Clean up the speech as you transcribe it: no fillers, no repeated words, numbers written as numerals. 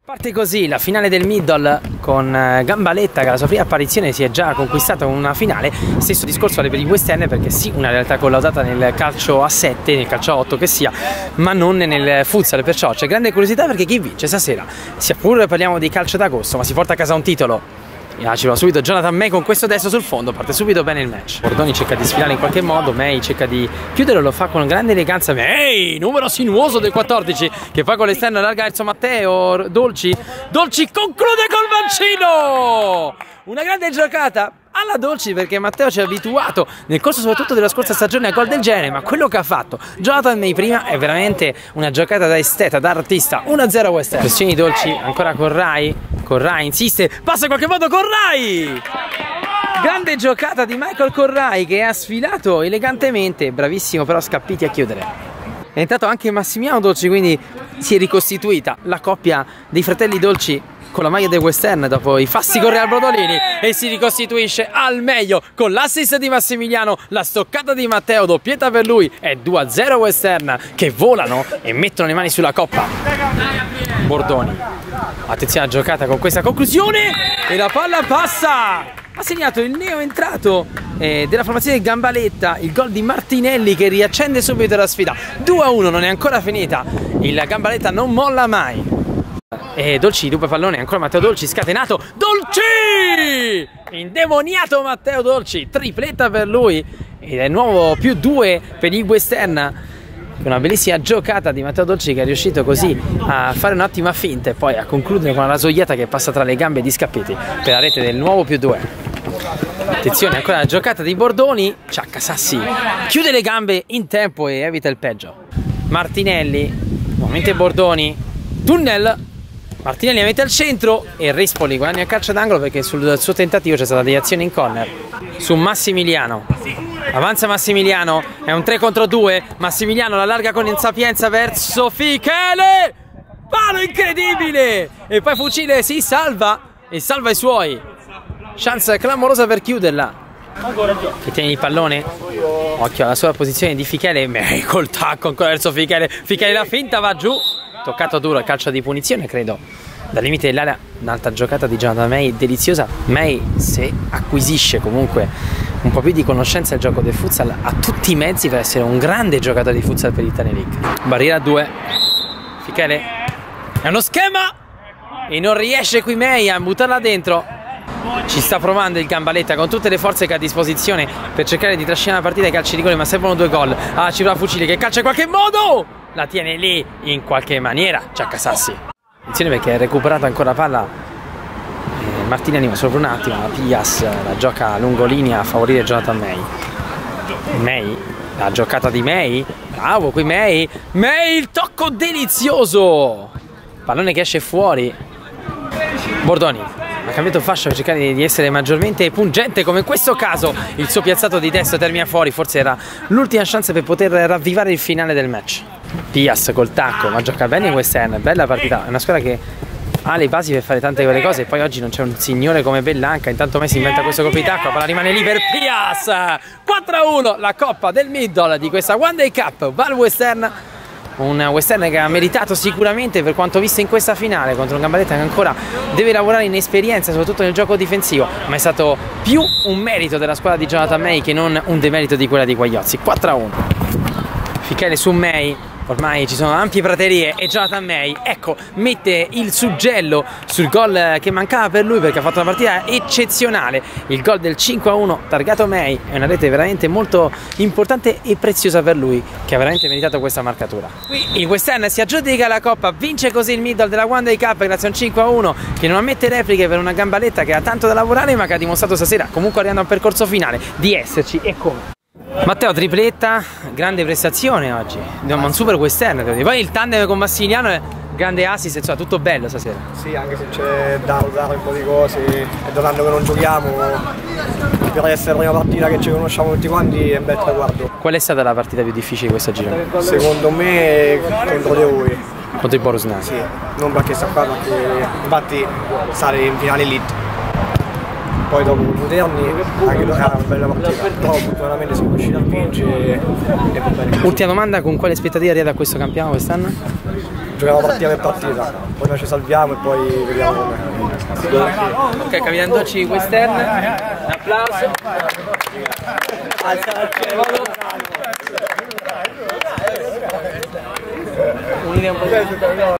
Parte così la finale del middle con Gambaletta che alla sua prima apparizione si è già conquistata una finale. Stesso discorso vale per i West End, perché sì, una realtà collaudata nel calcio a 7, nel calcio a 8 che sia, ma non nel futsal, perciò c'è grande curiosità perché chi vince stasera, sia pure parliamo di calcio d'agosto, ma si porta a casa un titolo. Ci va subito Jonathan May con questo destro sul fondo, parte subito bene il match. Bordoni cerca di sfilare in qualche modo, May cerca di chiudere, lo fa con grande eleganza. May, numero sinuoso del 14, che poi con l'esterno allarga verso Matteo Dolci. Dolci conclude col mancino! Una grande giocata alla Dolci, perché Matteo ci ha abituato nel corso soprattutto della scorsa stagione a gol del genere, ma quello che ha fatto Jonathan May prima è veramente una giocata da esteta, da artista. 1-0 West End. Pressioni Dolci ancora con Rai insiste, passa in qualche modo con Rai! Grande giocata di Michael Corrai che ha sfilato elegantemente, bravissimo però Scappiti a chiudere. È entrato anche Massimiliano Dolci, quindi si è ricostituita la coppia dei fratelli Dolci con la maglia del West End dopo i fasti con Real Brodolini, e si ricostituisce al meglio con l'assist di Massimiliano, la stoccata di Matteo, doppietta per lui, è 2-0 West End che volano e mettono le mani sulla coppa. Bordoni, attenzione alla giocata con questa conclusione e la palla passa. Ha segnato il neo entrato della formazione Gambaletta, il gol di Martinelli che riaccende subito la sfida. 2-1, non è ancora finita, il Gambaletta non molla mai. E Dolci ruba pallone, ancora Matteo Dolci scatenato, Dolci! Indemoniato Matteo Dolci, tripletta per lui ed è nuovo +2 per il West End. Una bellissima giocata di Matteo Dolci che è riuscito così a fare un'ottima finta e poi a concludere con una rasoiata che passa tra le gambe di Scappiti per la rete del nuovo +2. Attenzione, ancora la giocata di Bordoni, Ciacca Sassi chiude le gambe in tempo e evita il peggio. Martinelli, nuovamente Bordoni, tunnel, Martinelli la mette al centro e Rispoli guadagna il calcio d'angolo perché sul suo tentativo c'è stata deviazione in corner su Massimiliano. Avanza Massimiliano, è un 3 contro 2, Massimiliano la larga con insapienza verso Fichele, palo incredibile, e poi Fucile si salva e salva i suoi. Chance clamorosa per chiuderla. Che tiene il pallone, occhio alla sola posizione di Fichele, col tacco ancora verso Fichele, Fichele la finta, va giù, toccato duro, calcio di punizione credo dal limite dell'area. Un'altra giocata di Jonathan May deliziosa. May, se acquisisce comunque un po' più di conoscenza del gioco del futsal, ha tutti i mezzi per essere un grande giocatore di futsal per l'Italia League. Barriera 2, Fichele, è uno schema e non riesce qui May a buttarla dentro. Ci sta provando il Gambaletta con tutte le forze che ha a disposizione per cercare di trascinare la partita ai calci di rigore, ma servono 2 gol. Ci va Fucile che calcia in qualche modo, la tiene lì in qualche maniera Ciacca Sassi. Attenzione perché è recuperata ancora palla Martinelli, ma solo per un attimo la Pias la gioca lungolinea a favorire Jonathan May. May, la giocata di May, bravo qui May, il tocco delizioso, pallone che esce fuori. Bordoni ha cambiato fascia per cercare di essere maggiormente pungente, come in questo caso il suo piazzato di destro termina fuori, forse era l'ultima chance per poter ravvivare il finale del match. Pias col tacco, ma gioca bene in West End, bella partita, è una squadra che ha le basi per fare tante quelle cose, e poi oggi non c'è un signore come Bellanca, intanto Messi inventa questo colpo di tacco, la palla rimane lì per Pias. 4-1, la coppa del middle di questa One Day Cup va al West End. Un West End che ha meritato sicuramente per quanto visto in questa finale contro un Gambaletta che ancora deve lavorare in esperienza soprattutto nel gioco difensivo, ma è stato più un merito della squadra di Jonathan May che non un demerito di quella di Guagliozzi. 4-1, Fichele su May, ormai ci sono ampie praterie e Jonathan May, ecco, mette il suggello sul gol che mancava per lui perché ha fatto una partita eccezionale. Il gol del 5-1 targato May è una rete veramente molto importante e preziosa per lui, che ha veramente meritato questa marcatura. Qui il West End si aggiudica la coppa, vince così il middle della One Day Cup grazie a un 5-1 che non ammette repliche per una Gambaletta che ha tanto da lavorare, ma che ha dimostrato stasera, comunque arrivando a un percorso finale, di esserci e come. Matteo tripletta, grande prestazione oggi, un super West End. Poi il tandem con Massimiliano è grande assist, insomma tutto bello stasera. Sì, anche se c'è da usare un po' di cose, è da un anno che non giochiamo, per essere la prima partita che ci conosciamo tutti quanti è un bel traguardo. Qual è stata la partita più difficile questa giro? Secondo me contro di voi. Contro il Borussia? Sì, non perché sta qua, perché infatti stare in finale elite. Poi dopo i moderni anche loro era una bella partita, però fortunatamente siamo riusciti a vincere e va bene. Ultima domanda, con quale aspettativa arriva da questo campionato quest'anno? giochiamo partita per partita, poi noi ci salviamo e poi vediamo come. Ok, Capitandocci di Western, un applauso. Unite un po'.